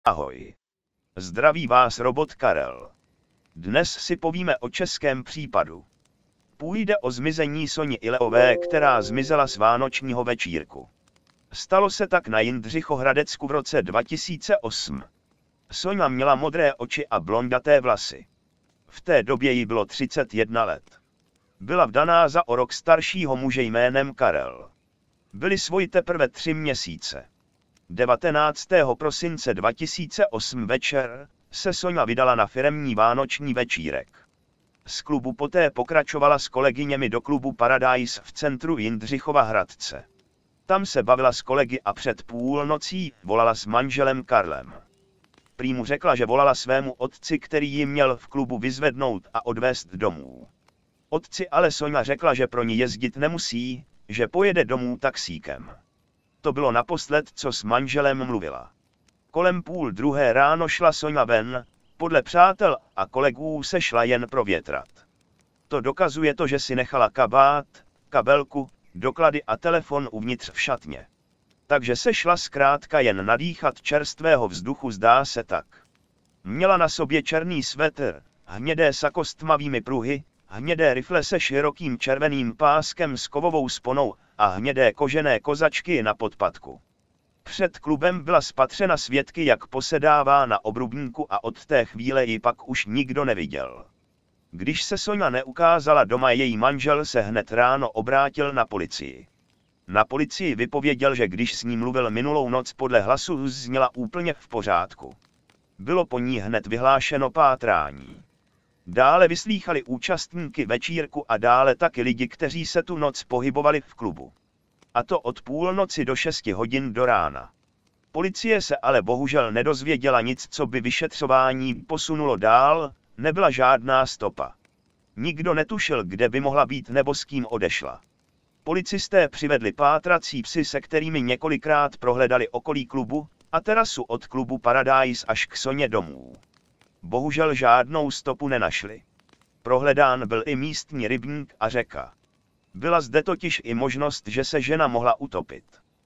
Ahoj. Zdraví vás robot Karel. Dnes si povíme o českém případu. Půjde o zmizení Soni Ileové, která zmizela z vánočního večírku. Stalo se tak na Jindřichohradecku v roce 2008. Soňa měla modré oči a blondaté vlasy. V té době jí bylo 31 let. Byla vdaná za o rok staršího muže jménem Karel. Byli svoji teprve 3 měsíce. 19. prosince 2008 večer se Soňa vydala na firemní vánoční večírek. Z klubu poté pokračovala s kolegyněmi do klubu Paradise v centru Jindřichova Hradce. Tam se bavila s kolegy a před půlnocí volala s manželem Karlem. Prý mu řekla, že volala svému otci, který ji měl v klubu vyzvednout a odvést domů. Otci ale Soňa řekla, že pro ní jezdit nemusí, že pojede domů taxíkem. To bylo naposled, co s manželem mluvila. Kolem 1:30 ráno šla Soňa ven, podle přátel a kolegů se šla jen provětrat. To dokazuje to, že si nechala kabát, kabelku, doklady a telefon uvnitř v šatně. Takže se šla zkrátka jen nadýchat čerstvého vzduchu, zdá se tak. Měla na sobě černý svetr, hnědé sako s tmavými pruhy, hnědé rifle se širokým červeným páskem s kovovou sponou a hnědé kožené kozačky na podpatku. Před klubem byla spatřena svědky, jak posedává na obrubníku, a od té chvíle ji pak už nikdo neviděl. Když se Soňa neukázala doma, její manžel se hned ráno obrátil na policii. Na policii vypověděl, že když s ní mluvil minulou noc, podle hlasu zněla úplně v pořádku. Bylo po ní hned vyhlášeno pátrání. Dále vyslýchali účastníky večírku a dále taky lidi, kteří se tu noc pohybovali v klubu. A to od půlnoci do 6 hodin do rána. Policie se ale bohužel nedozvěděla nic, co by vyšetřování posunulo dál, nebyla žádná stopa. Nikdo netušil, kde by mohla být nebo s kým odešla. Policisté přivedli pátrací psy, se kterými několikrát prohledali okolí klubu a terasu od klubu Paradise až k Soně domů. Bohužel žádnou stopu nenašli. Prohledán byl i místní rybník a řeka. Byla zde totiž i možnost, že se žena mohla utopit.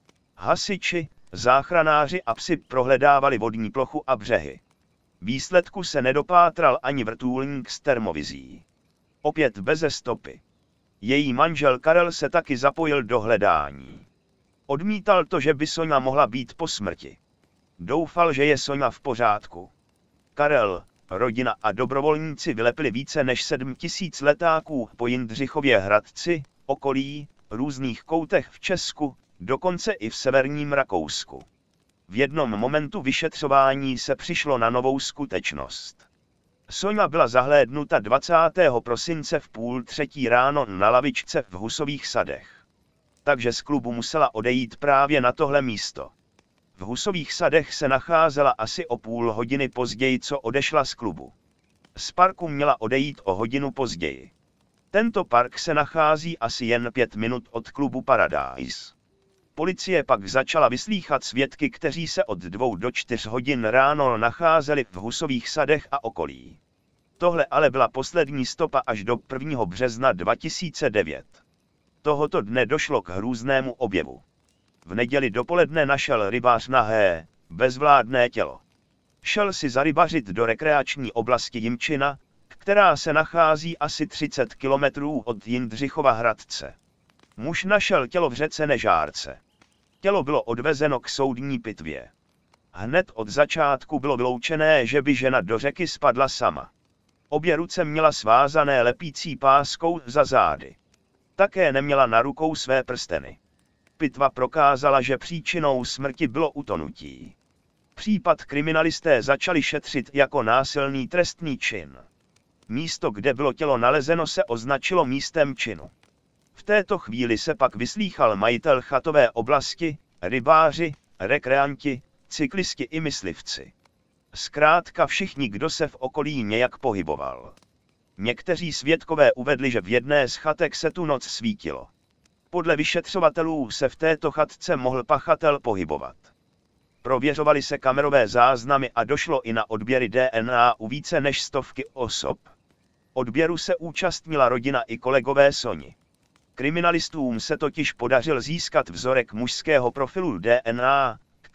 Hasiči, záchranáři a psi prohledávali vodní plochu a břehy. Výsledku se nedopátral ani vrtulník s termovizí. Opět beze stopy. Její manžel Karel se taky zapojil do hledání. Odmítal to, že by Soňa mohla být po smrti. Doufal, že je Soňa v pořádku. Karel, rodina a dobrovolníci vylepili více než 7 000 letáků po Jindřichově Hradci, okolí, různých koutech v Česku, dokonce i v severním Rakousku. V jednom momentu vyšetřování se přišlo na novou skutečnost. Soňa byla zahlédnuta 20. prosince v 2:30 ráno na lavičce v Husových sadech. Takže z klubu musela odejít právě na tohle místo. V Husových sadech se nacházela asi o půl hodiny později, co odešla z klubu. Z parku měla odejít o hodinu později. Tento park se nachází asi jen 5 minut od klubu Paradise. Policie pak začala vyslýchat svědky, kteří se od 2 do 4 hodin ráno nacházeli v Husových sadech a okolí. Tohle ale byla poslední stopa až do 1. března 2009. Tohoto dne došlo k hrůznému objevu. V neděli dopoledne našel rybář nahé, bezvládné tělo. Šel si zarybařit do rekreační oblasti Jimčina, která se nachází asi 30 kilometrů od Jindřichova Hradce. Muž našel tělo v řece Nežárce. Tělo bylo odvezeno k soudní pitvě. Hned od začátku bylo vyloučené, že by žena do řeky spadla sama. Obě ruce měla svázané lepící páskou za zády. Také neměla na rukou své prsteny. Pitva prokázala, že příčinou smrti bylo utonutí. Případ kriminalisté začali šetřit jako násilný trestný čin. Místo, kde bylo tělo nalezeno, se označilo místem činu. V této chvíli se pak vyslýchal majitel chatové oblasti, rybáři, rekreanti, cyklisti i myslivci. Zkrátka všichni, kdo se v okolí nějak pohyboval. Někteří svědkové uvedli, že v jedné z chatek se tu noc svítilo. Podle vyšetřovatelů se v této chatce mohl pachatel pohybovat. Prověřovaly se kamerové záznamy a došlo i na odběry DNA u více než 100 osob. Odběru se účastnila rodina i kolegové Soni. Kriminalistům se totiž podařil získat vzorek mužského profilu DNA,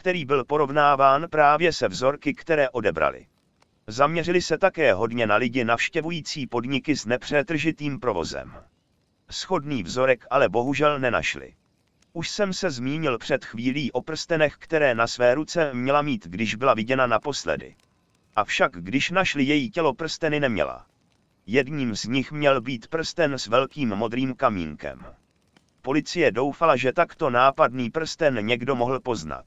který byl porovnáván právě se vzorky, které odebrali. Zaměřili se také hodně na lidi navštěvující podniky s nepřetržitým provozem. Shodný vzorek ale bohužel nenašli. Už jsem se zmínil před chvílí o prstenech, které na své ruce měla mít, když byla viděna naposledy. Avšak když našli její tělo, prsteny neměla. Jedním z nich měl být prsten s velkým modrým kamínkem. Policie doufala, že takto nápadný prsten někdo mohl poznat.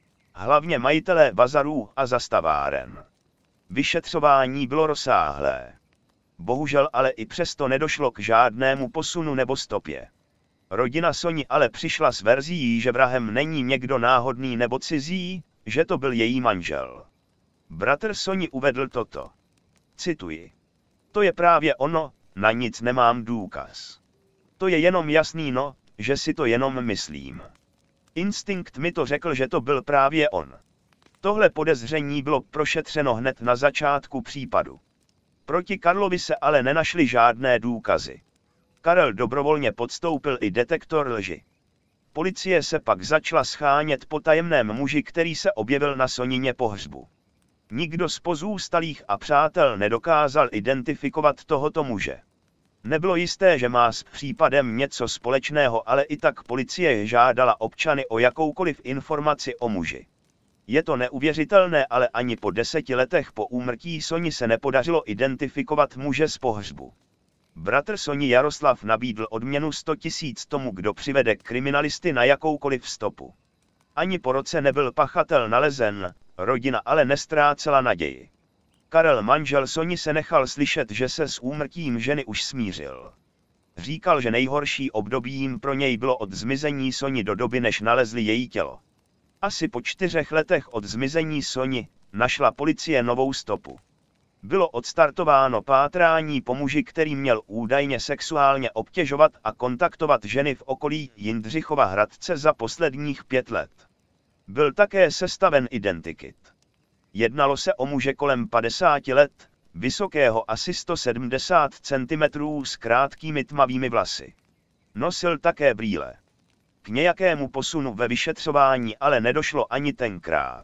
Hlavně majitelé bazarů a zastaváren. Vyšetřování bylo rozsáhlé. Bohužel ale i přesto nedošlo k žádnému posunu nebo stopě. Rodina Soni ale přišla s verzí, že vrahem není někdo náhodný nebo cizí, že to byl její manžel. Bratr Soni uvedl toto. Cituji. To je právě ono, na nic nemám důkaz. To je jenom jasný, no, že si to jenom myslím. Instinkt mi to řekl, že to byl právě on. Tohle podezření bylo prošetřeno hned na začátku případu. Proti Karlovi se ale nenašly žádné důkazy. Karel dobrovolně podstoupil i detektor lži. Policie se pak začala schánět po tajemném muži, který se objevil na Sonině pohřbu. Nikdo z pozůstalých a přátel nedokázal identifikovat tohoto muže. Nebylo jisté, že má s případem něco společného, ale i tak policie žádala občany o jakoukoliv informaci o muži. Je to neuvěřitelné, ale ani po 10 letech po úmrtí Soni se nepodařilo identifikovat muže z pohřbu. Bratr Soni Jaroslav nabídl odměnu 100 000 tomu, kdo přivede kriminalisty na jakoukoliv stopu. Ani po roce nebyl pachatel nalezen, rodina ale nestrácela naději. Karel, manžel Soni, se nechal slyšet, že se s úmrtím ženy už smířil. Říkal, že nejhorší obdobím pro něj bylo od zmizení Soni do doby, než nalezli její tělo. Asi po 4 letech od zmizení Soni našla policie novou stopu. Bylo odstartováno pátrání po muži, který měl údajně sexuálně obtěžovat a kontaktovat ženy v okolí Jindřichova Hradce za posledních 5 let. Byl také sestaven identikit. Jednalo se o muže kolem 50 let, vysokého asi 170 cm s krátkými tmavými vlasy. Nosil také brýle. K nějakému posunu ve vyšetřování ale nedošlo ani tenkrát.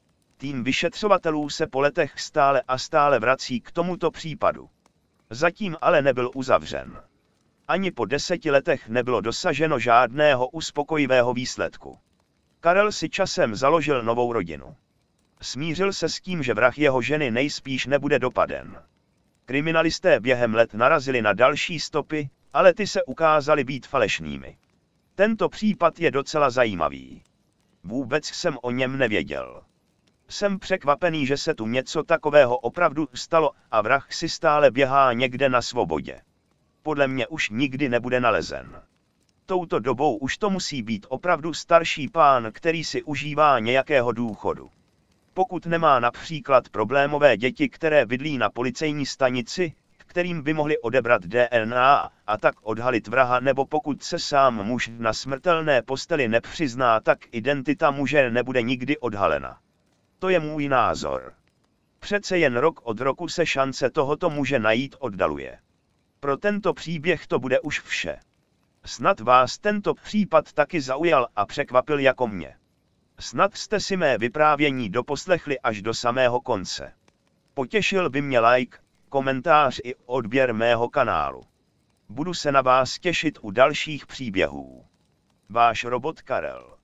Tým vyšetřovatelů se po letech stále a stále vrací k tomuto případu. Zatím ale nebyl uzavřen. Ani po 10 letech nebylo dosaženo žádného uspokojivého výsledku. Karel si časem založil novou rodinu. Smířil se s tím, že vrah jeho ženy nejspíš nebude dopaden. Kriminalisté během let narazili na další stopy, ale ty se ukázaly být falešnými. Tento případ je docela zajímavý. Vůbec jsem o něm nevěděl. Jsem překvapený, že se tu něco takového opravdu stalo a vrah si stále běhá někde na svobodě. Podle mě už nikdy nebude nalezen. Touto dobou už to musí být opravdu starší pán, který si užívá nějakého důchodu. Pokud nemá například problémové děti, které bydlí na policejní stanici, kterým by mohli odebrat DNA a tak odhalit vraha, nebo pokud se sám muž na smrtelné posteli nepřizná, tak identita muže nebude nikdy odhalena. To je můj názor. Přece jen rok od roku se šance tohoto muže najít oddaluje. Pro tento příběh to bude už vše. Snad vás tento případ taky zaujal a překvapil jako mě. Snad jste si mé vyprávění doposlechli až do samého konce. Potěšil by mě like, komentář i odběr mého kanálu. Budu se na vás těšit u dalších příběhů. Váš robot Karel.